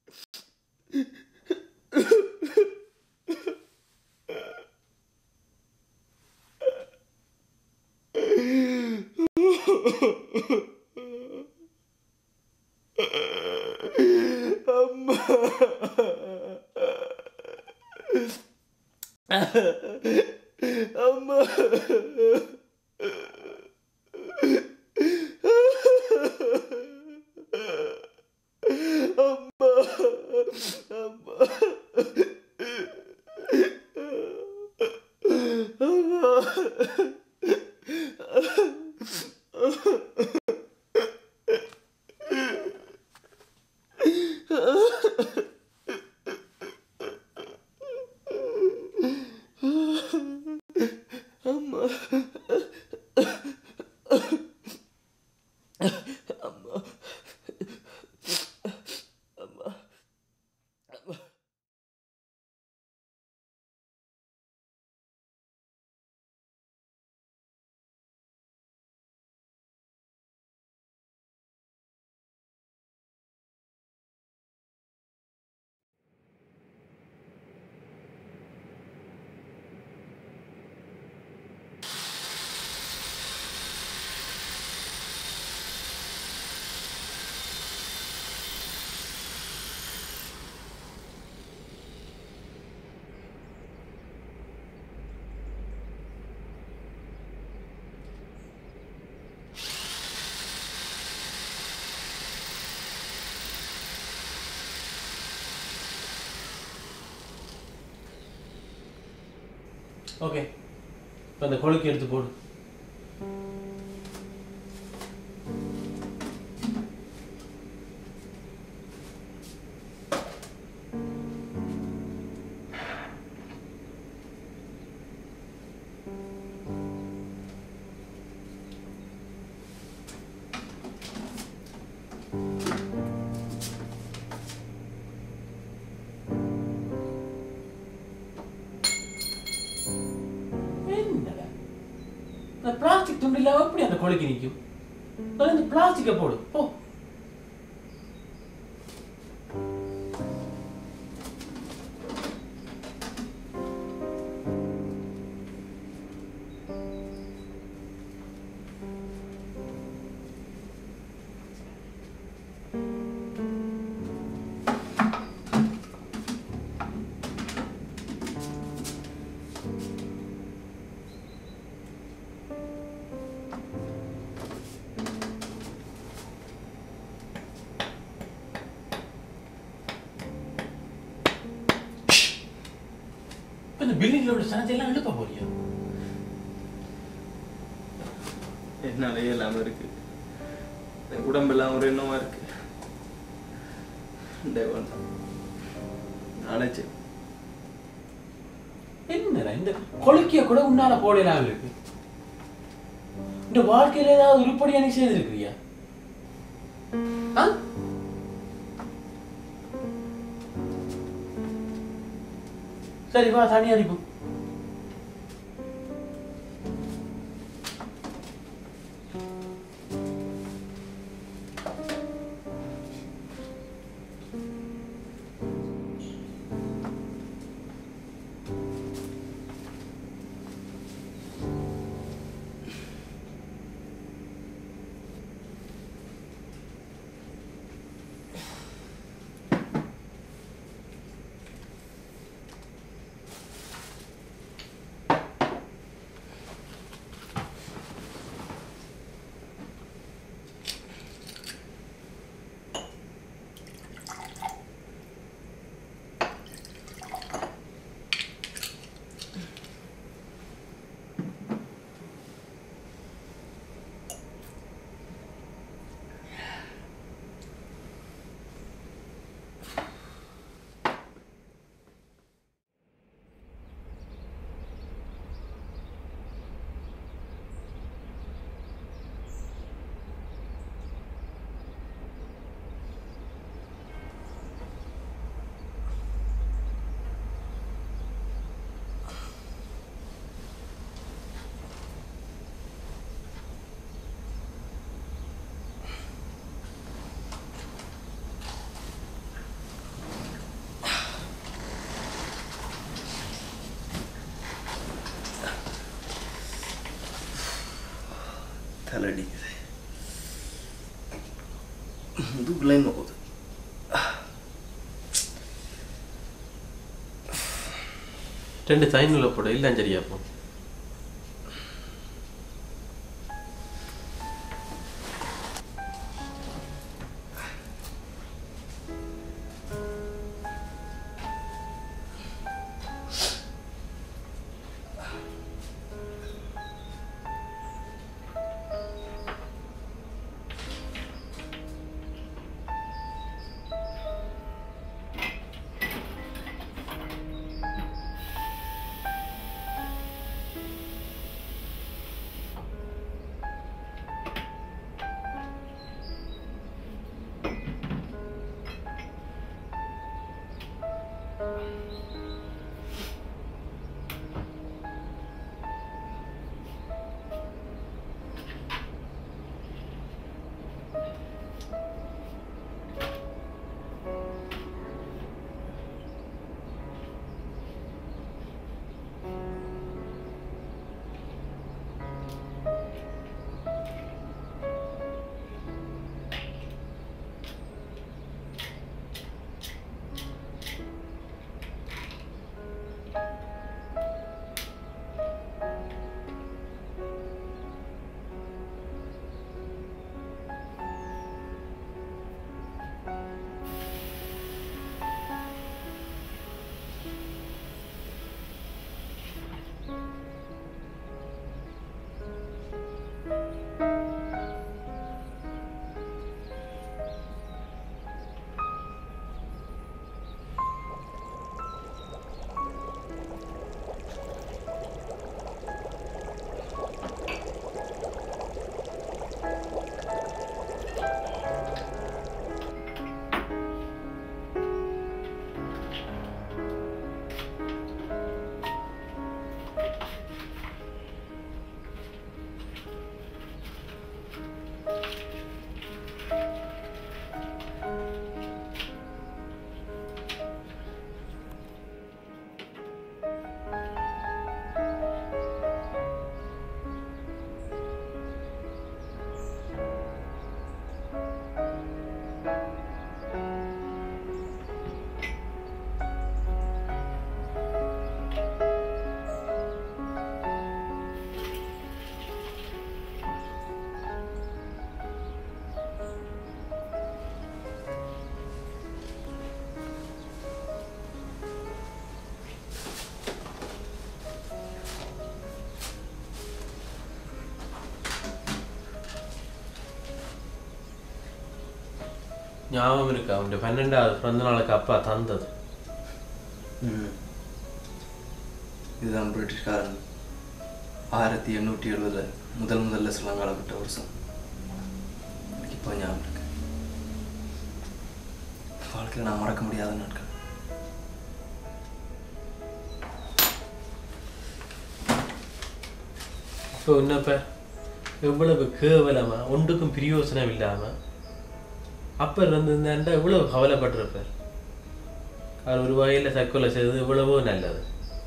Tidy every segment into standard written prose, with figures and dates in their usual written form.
அம்மா அம்மா அம்மா அம்மா ஓகே இப்போ அந்த கொழுக்கு எடுத்து போடு. பிளாஸ்டிக் துண்டில் எப்படி அந்த கொழுக்கி நிற்கும்? இந்த பிளாஸ்டிக்கை போடு போ. இந்த பில்டிங்களோட சனத்தையெல்லாம் எழுப்ப போறியா? என்னாலே இல்லாம இருக்கு. உடம்பெல்லாம் ஒரு எண்ணமா இருக்கு. நினைச்சு என்னடா இந்த கொழுக்கிய கூட உன்னால போடலாம் இருக்கு. இந்த வாழ்க்கையில ஏதாவது உருப்படியா நீ செய்திருக்கிறியா? சரி வா தண்ணி அடிப்போம். தலையடிக்குது. முதுகுல போகுது. ரெண்டு சைனுல போட இல்லை சரியா போ. ஞாபகம் இருக்கா அவன் 12வது பிறந்த நாளுக்கு அப்பா தந்தது? இதுதான் பிரிட்டிஷ்காரன் 1870 முதல்ல ஸ்ரீலங்காவில் விட்ட வருஷம். எனக்கு இப்போ ஞாபகம் இருக்கு. வாழ்க்கையில் நான் மறக்க முடியாத நாட்கள். இப்போ என்னப்ப எவ்வளவு கேவலமா ஒன்றுக்கும் பிரயோசனம் இல்லாம அப்ப இருந்திருந்தா எவ்வளவு கவலைப்பட்டிருப்பார். அவர் ஒரு வகையில் தற்கொலை செய்தது எவ்வளவோ நல்லது.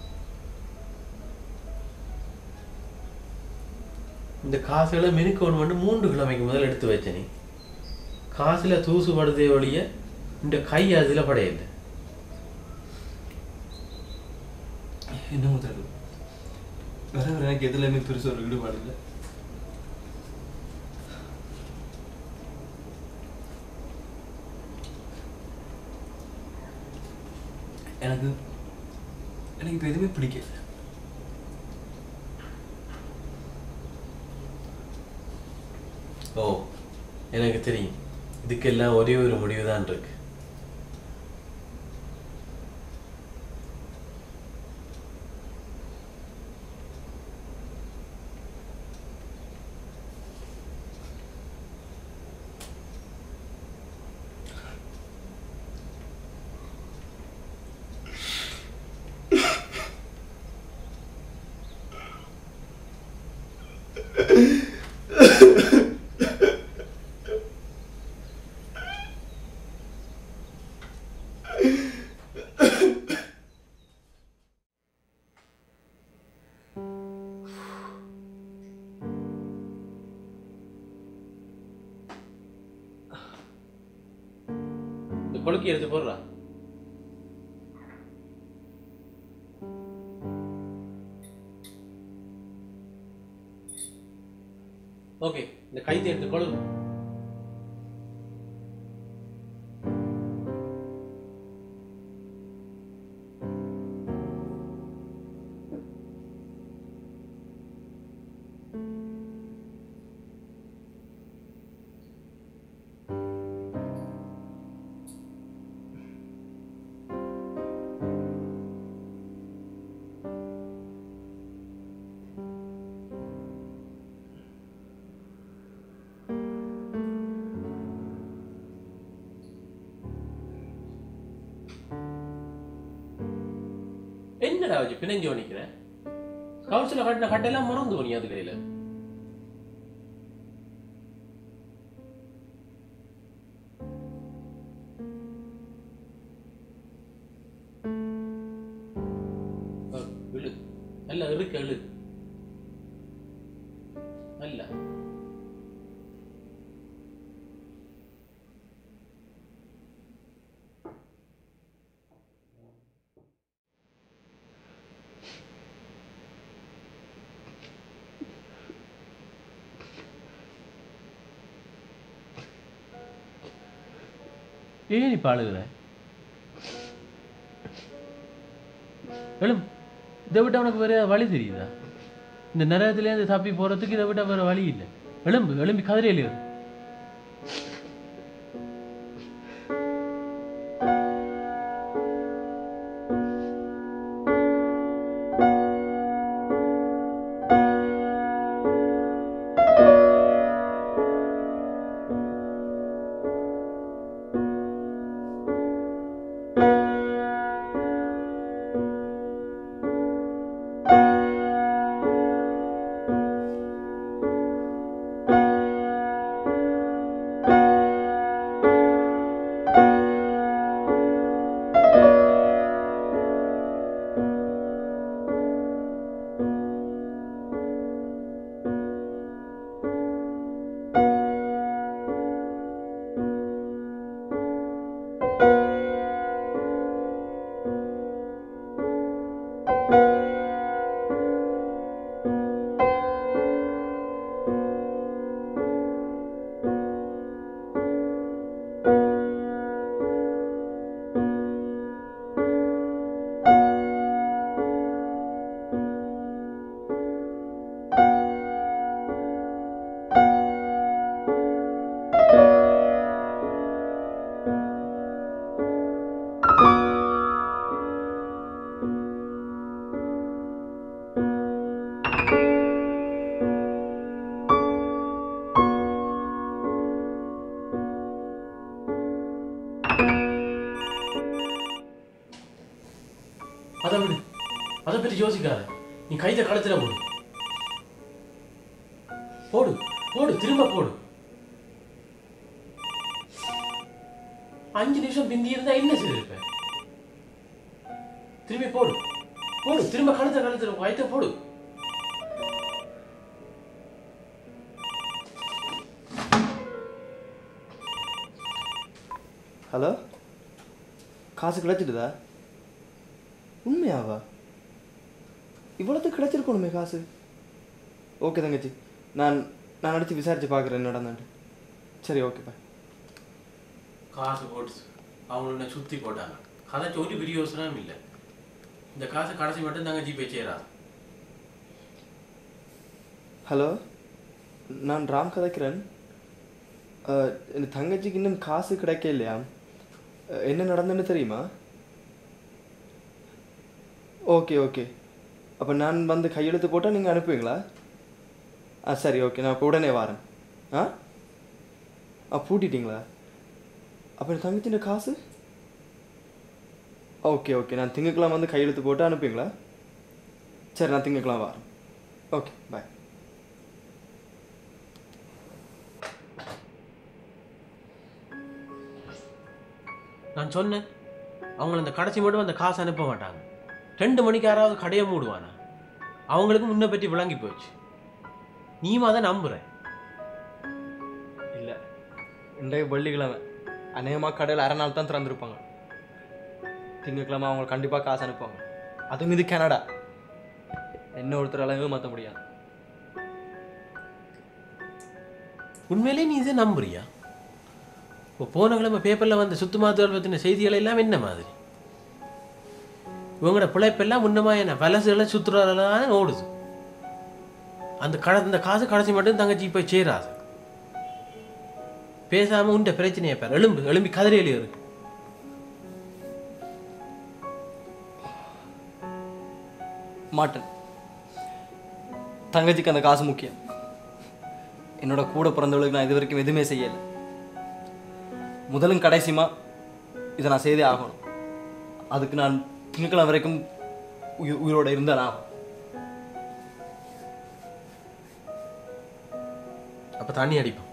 இந்த காசுகளை மினுக்கவன் வந்து 3 கிழமைக்கு முதல் எடுத்து வச்ச நீ காசுல தூசு படுதே ஒழிய இந்த கை அதுல படையில்லை. என்ன முதல் வேற எனக்கு எதுலையுமே பெருசு ஒரு ஈடுபாடு இல்லை. எனக்கு இப்போ எதுவுமே பிடிக்கல. ஓ எனக்கு தெரியும், இதுக்கெல்லாம் ஒரே ஒரு முடிவு தான் இருக்கு. கொழுக்கி எடுத்து போடுறா. ஓகே, இந்த கைத்தை எடுத்து கொழு. என்னடா வச்சு பிணைஞ்சு நிக்கிறேன்? கவுன்சில கட்டின கட்டையெல்லாம் மறந்து போனி அது கையில. இழு அல்ல இருக்கு எழு அல்ல. ஏன் நீ பாழுகிற? எழும். இதை விட்டு அவனுக்கு வேற வழி தெரியுதா? இந்த நரகத்திலேருந்து தப்பி போறதுக்கு இதை விட்ட வேற வழி இல்லை. எலும்பு எலும்பி கதிரையில அதை விடு. அதை பற்றி யோசிக்காத. நீ கைத்தை கழுத்துல போடு. போடு போடு, திரும்ப போடு. 5 நிமிஷம் பிந்தி இருந்தா என்ன செய்திருப்ப? திரும்பி போடு போடு, திரும்ப கழுத்துல கைத்தை போடு. ஹலோ, காசு கிடைச்சிட்டுதா? உண்மையாவா? இவ்வளோத்துக்கு கிடைச்சிருக்கணுமே காசு. ஓகே தங்கச்சி, நான் அடித்து விசாரித்து பார்க்குறேன் என்ன நடந்தான்ட்டு. சரி, ஓகே பாய். காசு போட்டு அவங்கள சுற்றி போட்டாங்க. கதை சொல்லி பெரிய யோசனையும் இல்லை. இந்த காசு கடைசி மட்டும் தாங்க ஜிபே செய்யறாங்க. ஹலோ, நான் ராம் கதைக்கிறேன். என் தங்கச்சிக்கு இன்னும் காசு கிடைக்க இல்லையா? என்ன நடந்துன்னு தெரியுமா? ஓகே ஓகே, அப்போ நான் வந்து கையெழுத்து போட்டால் நீங்கள் அனுப்புவீங்களா? சரி, ஓகே, நான் இப்போ உடனே வரேன். பூட்டிட்டீங்களா? அப்போ என் தங்கச்சின காசு? ஓகே ஓகே, நான் திங்கக்கிழமை வந்து கையெழுத்து போட்டு அனுப்புவீங்களா? சரி, நான் திங்கக்கிழமை வரேன். Okay, bye. நான் சொன்னேன், அவங்கள அந்த கடைசி மட்டும் அந்த காசு அனுப்ப மாட்டாங்க. 2 மணிக்கு யாராவது கடையை மூடுவானா? அவங்களுக்கு முன்ன பற்றி விளங்கி போச்சு. நீமா தான் நம்புற? இல்லை, இன்றைக்கு வெள்ளிக்கிழமை அநேகமாக கடையில் அரை நாள் தான் திறந்துருப்பாங்க. திங்கக்கிழமை அவங்க கண்டிப்பாக காசு அனுப்புவாங்க. அதுவும் இது கனடா, என்ன ஒருத்தர் அளவு மாற்ற முடியாது. உண்மையிலே நீ இதை நம்புறியா? இப்போ போன கிழமை பேப்பரில் வந்த சுத்து மாத்துகள் பற்றின செய்திகள் எல்லாம் என்ன மாதிரி? இவங்களோட பிழைப்பெல்லாம் முன்னமாக என்ன பலசுகளை சுற்றுலாதான் ஓடுது. அந்த காசு கடைசி மட்டும் தங்கச்சி போய் சேராது. பேசாமல் உண்ட பிரச்சனையை பேர் எழும்பி கதிரையிலே இருக்கு. மாட்டேன். தங்கச்சிக்கு அந்த காசு முக்கியம். என்னோட கூட பிறந்தவளுக்கு நான் இது வரைக்கும் எதுவுமே செய்யலை. முதலும் கடைசியுமா இதை நான் செய்தே ஆகணும். அதுக்கு நான் திங்கக்கிழமை வரைக்கும் உயிரோட இருந்தால் ஆகும். அப்போ தண்ணி அடிப்போம்.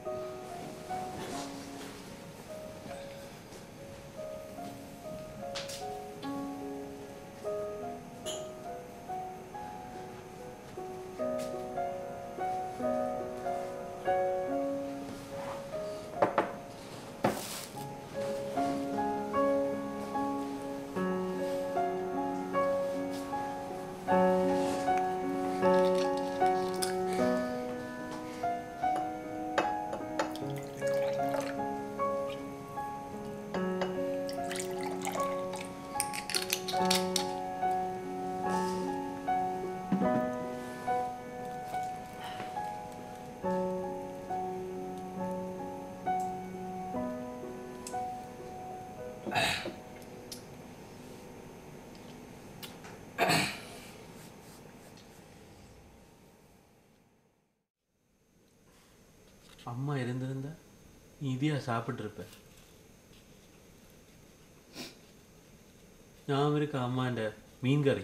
அம்மா இருந்திருந்தா நீ இதையா சாப்பிட்ருப்ப. ஞாபகம் இருக்க அம்மாண்ட மீன் கறி?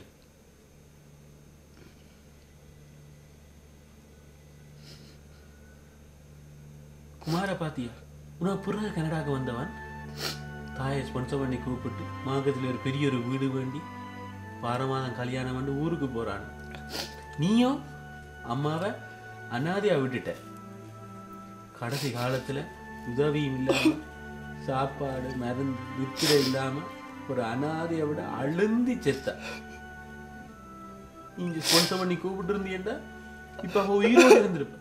குமார பாத்தியா? உனக்கு பிறகு கனடாவுக்கு வந்தவன் தாயை ஸ்பான்சர் பண்ணி கூப்பிட்டு மார்க்கத்தில் ஒரு பெரிய ஒரு வீடு வேண்டி வாரமாதம் கல்யாணம் பண்ணி ஊருக்கு போறான். நீயும் அம்மாவை அனாதையா விட்டுட்ட. கடைசி காலத்தில் உதவியும் இல்லாமல் சாப்பாடு மருந்து வித்திரை இல்லாமல் ஒரு அனாதையை விட அழுந்தி செத்த. நீங்க ஸ்பான்சர் பண்ணி கூப்பிட்டு இருந்தீங்கன்னா இப்ப அவ உயிரோடு இருந்திருப்ப.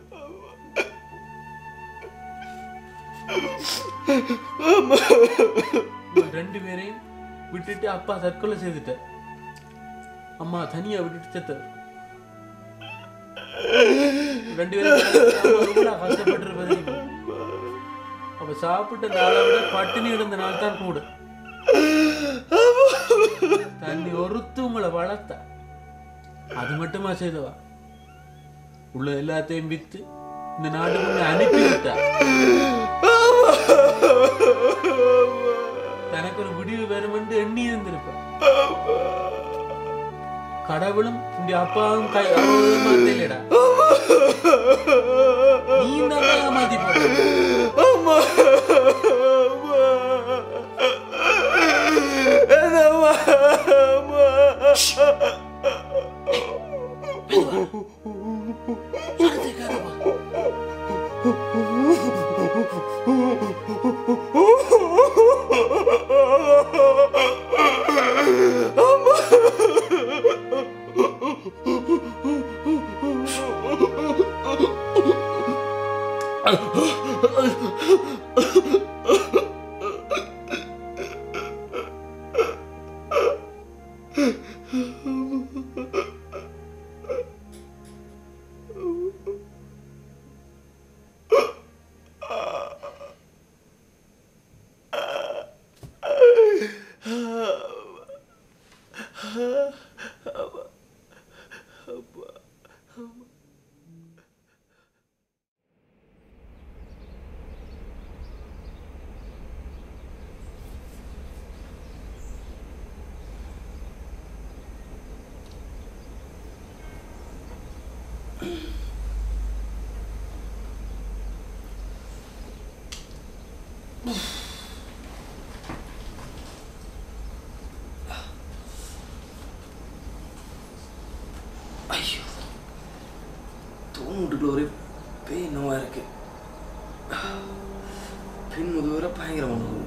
ரெண்டு பேரையும் விட்டுட்டு அப்பா தற்கொலை செய்துட்ட. அம்மா தனியா விட்டுட்டு செத்த. ரெண்டு பேரும் கஷ்டப்பட்டிருப்பது. அப்ப சாப்பிட்ட நாளை விட பட்டினி இருந்த நாள் தான் கூட. தண்ணி ஒருத்து உங்களை வளர்த்த. அது மட்டுமா செய்தவா? உள்ள எல்லாத்தையும் வித்து இந்த நாட்டுக்குள்ள அனுப்பிவிட்டா. தனக்கு ஒரு முடிவு வரும் என்று எண்ணி இருந்திருப்ப. கடவுளும் இந்த அப்பாவும் மாத்தலடா. நீ தான் மாத்தி போட்ட. ஐயோ, தூணுட்டுக்குள்ள ஒரே பேய் நோவா இருக்கு. பின் முதுகுற பயங்கரமானது.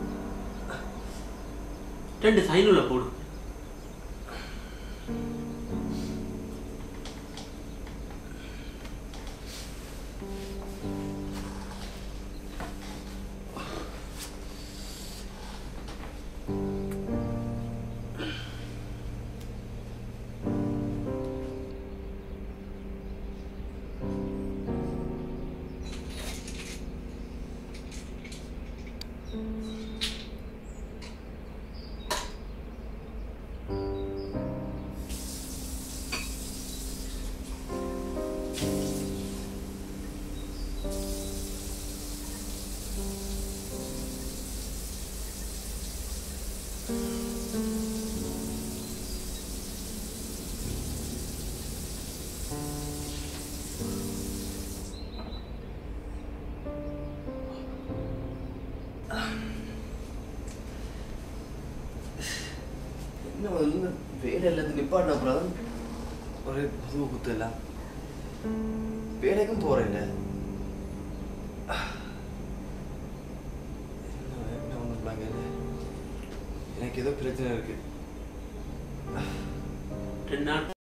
2 சைனுல போடு. என்ன வந்து வேலை எல்லாத்தையும் நிப்பாட்டின அப்புறம் ஒரு புது குத்து எல்லாம் வேலைக்கும் போறேன். என்ன ஒன்றும் எனக்கு ஏதோ பிரச்சனை இருக்கு. 2 நாள்